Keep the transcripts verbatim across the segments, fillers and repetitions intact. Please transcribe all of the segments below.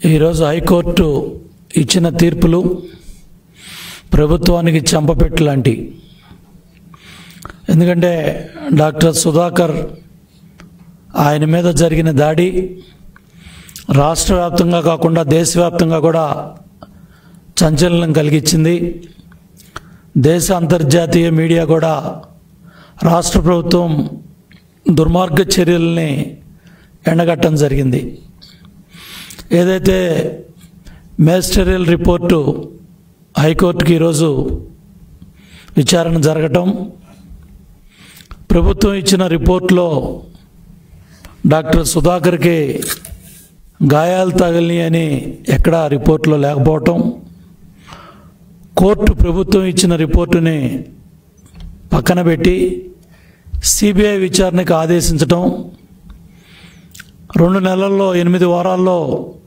ఈరోజు హైకోర్టు ఇచ్చిన తీర్పులు ప్రభుత్వానికి చంపపెట్టు లాంటి. ఎందుకంటే డాక్టర్ సుధాకర్ ఆయన మీద జరిగిన దాడి రాష్ట్ర వ్యాప్తంగా కాకుండా దేశవ్యాప్తంగా కూడా సంచలనం కలిగించింది. దేశ అంతర్జాతీయ మీడియా కూడా రాష్ట్ర ప్రభుత్వం దుర్మార్గ చర్యల్ని ఎండగట్టడం జరిగింది. ఏదైతే మేజిస్ట్రియల్ రిపోర్టు హైకోర్టుకి ఈరోజు విచారణ జరగటం, ప్రభుత్వం ఇచ్చిన రిపోర్ట్లో డాక్టర్ సుధాకర్కి గాయాలు తగిలినాయి అని ఎక్కడా రిపోర్ట్లో లేకపోవటం, కోర్టు ప్రభుత్వం ఇచ్చిన రిపోర్టుని పక్కన పెట్టి సిబిఐ విచారణకు ఆదేశించటం, రెండు నెలల్లో ఎనిమిది వారాల్లో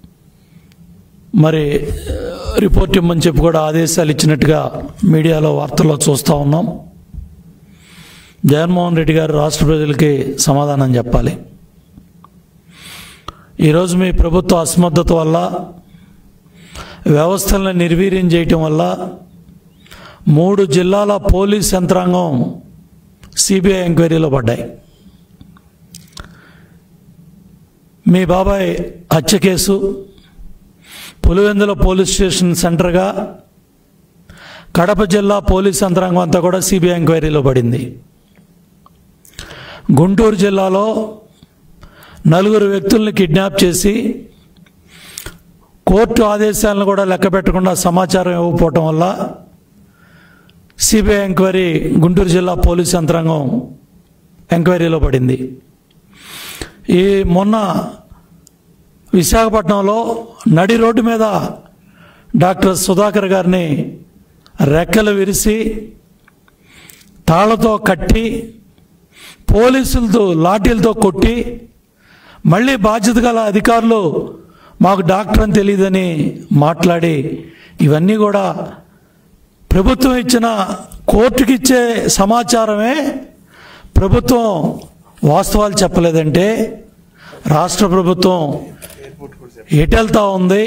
మరి రిపోర్ట్ ఇమ్మని చెప్పి కూడా ఆదేశాలు ఇచ్చినట్టుగా మీడియాలో వార్తల్లో చూస్తూ ఉన్నాం. జగన్మోహన్ రెడ్డి గారు రాష్ట్ర ప్రజలకి సమాధానం చెప్పాలి. ఈరోజు మీ ప్రభుత్వ అసమర్థత వల్ల, వ్యవస్థలను నిర్వీర్యం చేయటం వల్ల మూడు జిల్లాల పోలీస్ యంత్రాంగం సిబిఐ ఎంక్వైరీలో పడ్డాయి. మీ బాబాయ్ హత్య కేసు పులివెందుల పోలీస్ స్టేషన్ సెంటర్గా కడప జిల్లా పోలీస్ యంత్రాంగం అంతా కూడా సిబిఐ ఎంక్వైరీలో పడింది. గుంటూరు జిల్లాలో నలుగురు వ్యక్తుల్ని కిడ్నాప్ చేసి కోర్టు ఆదేశాలను కూడా లెక్క పెట్టకుండా సమాచారం ఇవ్వకపోవటం వల్ల సిబిఐ ఎంక్వైరీ గుంటూరు జిల్లా పోలీస్ యంత్రాంగం ఎంక్వైరీలో పడింది. ఈ మొన్న విశాఖపట్నంలో నడి రోడ్డు మీద డాక్టర్ సుధాకర్ గారిని రెక్కలు విరిసి తాళ్లతో కట్టి పోలీసులతో లాఠీలతో కొట్టి మళ్ళీ బాధ్యత గల అధికారులు మాకు డాక్టర్ అని తెలియదని మాట్లాడి, ఇవన్నీ కూడా ప్రభుత్వం ఇచ్చిన కోర్టుకి ఇచ్చే సమాచారమే ప్రభుత్వం వాస్తవాలు చెప్పలేదంటే రాష్ట్ర ప్రభుత్వం ఎటెళ్తా ఉంది,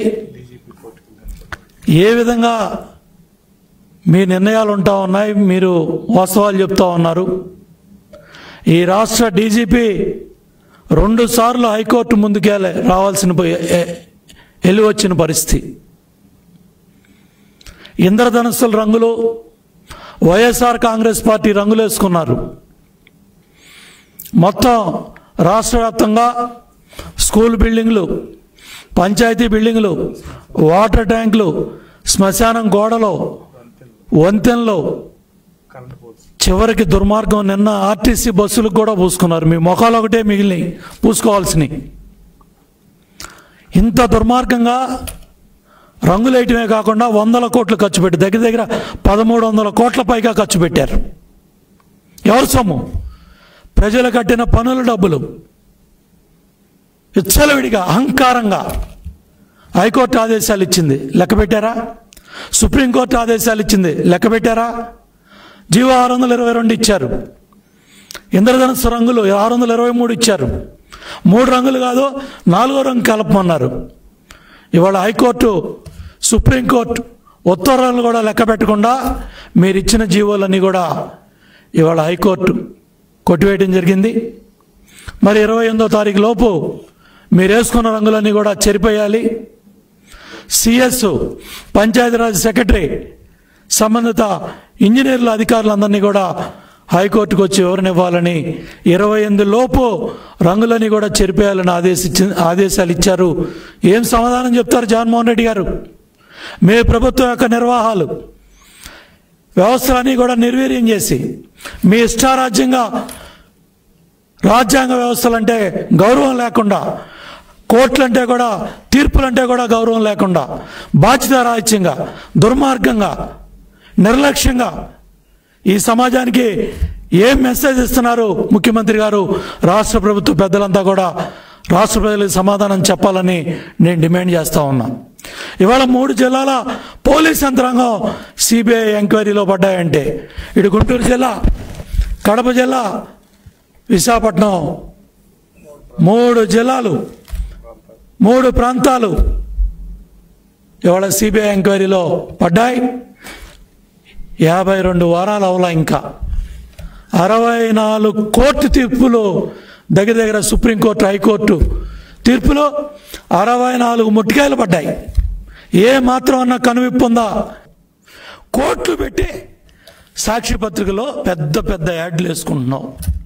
ఏ విధంగా మీ నిర్ణయాలు ఉంటా ఉన్నాయి, మీరు వాస్తవాలు చెప్తా ఉన్నారు. ఈ రాష్ట్ర డీజీపీ రెండు సార్లు హైకోర్టు ముందుకే రావాల్సిన వెళ్ళి వచ్చిన పరిస్థితి. ఇంద్రధనుస్సుల రంగులు వైఎస్ఆర్ కాంగ్రెస్ పార్టీ రంగులు వేసుకున్నారు. మొత్తం రాష్ట్ర వ్యాప్తంగా స్కూల్ బిల్డింగ్లు, పంచాయతీ బిల్డింగ్లు, వాటర్ ట్యాంకులు, శ్మశానం గోడలు, వంతెనలు, చివరికి దుర్మార్గం నిన్న ఆర్టీసీ బస్సులకు కూడా పూసుకున్నారు. మీ మొఖాలు ఒకటే మిగిలినాయి పూసుకోవాల్సినవి. ఇంత దుర్మార్గంగా రంగులేయటమే కాకుండా వందల కోట్లు ఖర్చు పెట్టి దగ్గర దగ్గర పదమూడు వందల కోట్ల పైగా ఖర్చు పెట్టారు. ఎవరి సొమ్ము? ప్రజలు కట్టిన పనుల డబ్బులు. విచ్చలవిడిగా అహంకారంగా హైకోర్టు ఆదేశాలు ఇచ్చింది, లెక్క పెట్టారా? సుప్రీంకోర్టు ఆదేశాలు ఇచ్చింది, లెక్క పెట్టారా? జీవో ఆరు వందల ఇరవై రెండు ఇచ్చారు. ఇంద్రధనుస్సు రంగులు ఆరు వందల ఇరవై మూడు ఇచ్చారు. మూడు రంగులు కాదు నాలుగో రంగు కలపమన్నారు. ఇవాళ హైకోర్టు, సుప్రీంకోర్టు ఉత్తర్వులను కూడా లెక్క పెట్టకుండా మీరు ఇచ్చిన జీవోలన్నీ కూడా ఇవాళ హైకోర్టు కొట్టివేయడం జరిగింది. మరి ఇరవై ఎనిమిదో తారీఖు లోపు మీరు వేసుకున్న రంగులన్నీ కూడా చెరిపేయాలి. సిఎస్, పంచాయతీరాజ్ సెక్రటరీ, సంబంధిత ఇంజనీర్ల అధికారులందరినీ కూడా హైకోర్టుకు వచ్చి వివరణ ఇవ్వాలని, ఇరవై ఎనిమిది లోపు రంగులని కూడా చెరిపేయాలని ఆదేశించి ఆదేశాలు ఇచ్చారు. ఏం సమాధానం చెప్తారు జగన్మోహన్ రెడ్డి గారు? మీ ప్రభుత్వం యొక్క నిర్వాహాలు, వ్యవస్థలన్నీ కూడా నిర్వీర్యం చేసి మీ ఇష్టారాజ్యంగా రాజ్యాంగ వ్యవస్థలంటే గౌరవం లేకుండా, కోర్టులంటే కూడా తీర్పులంటే కూడా గౌరవం లేకుండా, బాధ్యతారాహిత్యంగా, దుర్మార్గంగా, నిర్లక్ష్యంగా ఈ సమాజానికి ఏం మెసేజ్ ఇస్తున్నారు ముఖ్యమంత్రి గారు? రాష్ట్ర ప్రభుత్వ పెద్దలంతా కూడా రాష్ట్ర ప్రజలకు సమాధానం చెప్పాలని నేను డిమాండ్ చేస్తూ ఉన్నాను. ఇవాళ మూడు జిల్లాల పోలీస్ యంత్రాంగం సిబిఐ ఎంక్వైరీలో పడ్డాయంటే, ఇటు గుంటూరు జిల్లా, కడప జిల్లా, విశాఖపట్నం, మూడు జిల్లాలు, మూడు ప్రాంతాలు ఇవాళ సిబిఐ ఎంక్వైరీలో పడ్డాయి. యాభై రెండు వారాలు అవలా ఇంకా అరవై నాలుగు కోర్టు తీర్పులు దగ్గర దగ్గర సుప్రీంకోర్టు హైకోర్టు తీర్పులో అరవై నాలుగు ముట్టికాయలు పడ్డాయి. ఏ మాత్రం అన్న కనువిప్పు ఉందా? కోర్టులు పెట్టి సాక్షి పత్రికలో పెద్ద పెద్ద యాడ్లు వేసుకుంటున్నాం.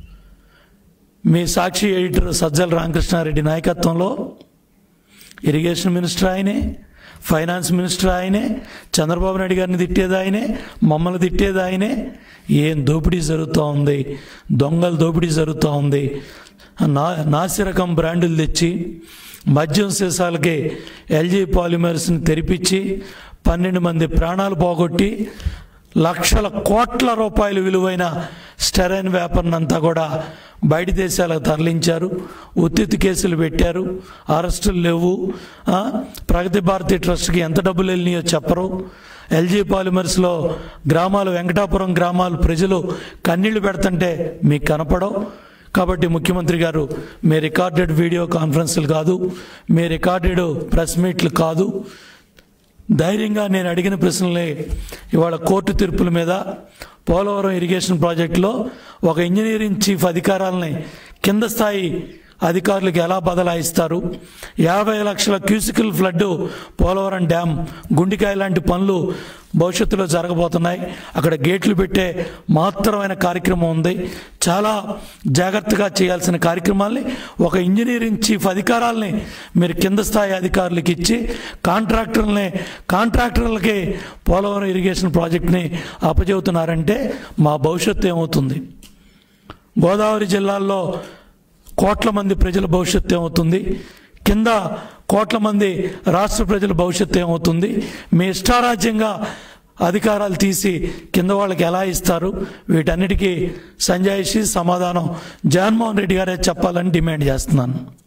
మీ సాక్షి ఎడిటర్ సజ్జల రామకృష్ణారెడ్డి నాయకత్వంలో ఇరిగేషన్ మినిస్టర్ ఆయనే, ఫైనాన్స్ మినిస్టర్ ఆయనే, చంద్రబాబు నాయుడు గారిని తిట్టేది ఆయనే, మమ్మల్ని తిట్టేది ఆయనే. ఏం దోపిడీ జరుగుతూ ఉంది, దొంగల దోపిడీ జరుగుతూ ఉంది. నా నాసిరకం బ్రాండులు తెచ్చి మద్యం సీసాలకి ఎల్జీ పాలిమర్స్ని తెరిపించి పన్నెండు మంది ప్రాణాలు పోగొట్టి లక్షల కోట్ల రూపాయలు విలువైన స్టెరైన్ వ్యాపారంతా కూడా బయట దేశాలకు తరలించారు. ఉత్తిత్ కేసులు పెట్టారు, అరెస్టులు లేవు. ప్రగతి భారతి ట్రస్ట్కి ఎంత డబ్బులు వెళ్ళినాయో చెప్పరు. ఎల్జీ పాలిమర్స్లో గ్రామాలు, వెంకటాపురం గ్రామాలు ప్రజలు కన్నీళ్లు పెడుతుంటే మీకు కనపడవు. కాబట్టి ముఖ్యమంత్రి గారు, మీ రికార్డెడ్ వీడియో కాన్ఫరెన్స్లు కాదు, మీ రికార్డెడ్ ప్రెస్ మీట్లు కాదు, ధైర్యంగా నేను అడిగిన ప్రశ్నలే ఇవాళ కోర్టు తీర్పుల మీద పోలవరం ఇరిగేషన్ ప్రాజెక్టులో ఒక ఇంజనీరింగ్ చీఫ్ అధికారాలని కింద స్థాయి అధికారులకు ఎలా బదలాయిస్తారు, యాభై లక్షల క్యూసికల్ ఫ్లడ్ పోలవరం డ్యామ్ గుండికాయ లాంటి పనులు భవిష్యత్తులో జరగబోతున్నాయి. అక్కడ గేట్లు పెట్టే మాత్రమైన కార్యక్రమం ఉంది. చాలా జాగ్రత్తగా చేయాల్సిన కార్యక్రమాల్ని ఒక ఇంజనీరింగ్ చీఫ్ అధికారాలని మీరు కింద స్థాయి అధికారులకు ఇచ్చి కాంట్రాక్టర్లని కాంట్రాక్టర్లకి పోలవరం ఇరిగేషన్ ప్రాజెక్ట్ని అప్పచెబుతున్నారంటే మా భవిష్యత్తు ఏమవుతుంది? గోదావరి జిల్లాల్లో కోట్ల మంది ప్రజల భవిష్యత్తు ఏమవుతుంది? కింద కోట్ల మంది రాష్ట్ర ప్రజల భవిష్యత్తు ఏమవుతుంది? మీ ఇష్టారాజ్యంగా అధికారాలు తీసి కింద వాళ్ళకి ఎలా ఇస్తారు? వీటన్నిటికీ సంజాయిషి సమాధానం జగన్మోహన్ రెడ్డి గారే చెప్పాలని డిమాండ్ చేస్తున్నాను.